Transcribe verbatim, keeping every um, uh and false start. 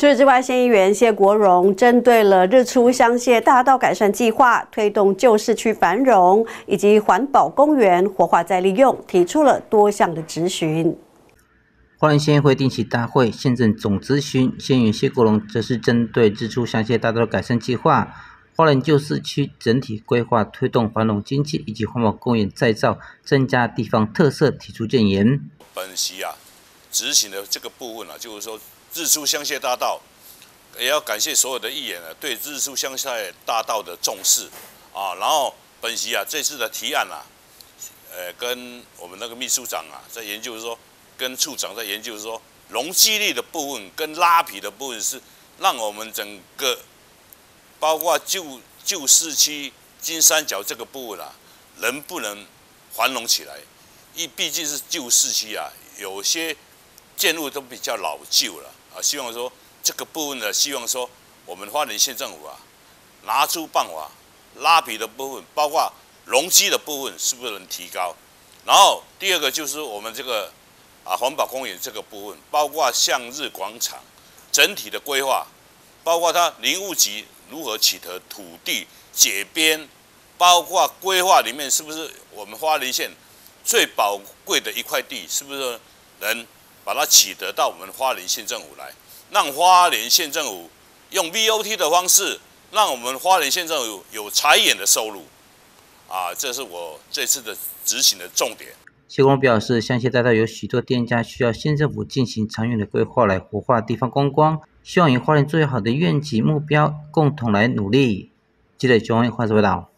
除此之外，县议员谢国荣针对了日出香榭大道改善计划，推动旧市区繁荣以及环保公园活化再利用，提出了多项的质询。 花莲县议会定期大会，县政总咨询县议员谢国荣则是针对日出香榭大道的改善计划、花莲旧市区整体规划推动繁荣经济以及环保公园再造，增加地方特色提出建言。 本席啊，执行的这个部分啊，就是说日出香榭大道，也要感谢所有的议员啊对日出香榭大道的重视啊。然后本席啊这次的提案啊，呃，跟我们那个秘书长啊在研究说。跟处长在研究说，容积率的部分跟拉皮的部分是让我们整个包括旧旧市区金三角这个部分啊，能不能繁荣起来？因毕竟是旧市区啊，有些建筑都比较老旧了啊。希望说这个部分呢，希望说我们花莲县政府啊，拿出办法，拉皮的部分，包括容积的部分，是不是能提高？然后第二个就是我们这个。啊，环保公园这个部分，包括向日广场整体的规划，包括它林务局如何取得土地解编，包括规划里面是不是我们花莲县最宝贵的一块地，是不是能把它取得到我们花莲县政府来，让花莲县政府用 V O T 的方式，让我们花莲县政府有财源的收入，啊，这是我这次的执行的重点。 谢国荣表示，香榭大道有许多店家需要县政府进行长远的规划来活化地方观光，希望以花莲最好的愿景目标共同来努力。记者熊文华报道。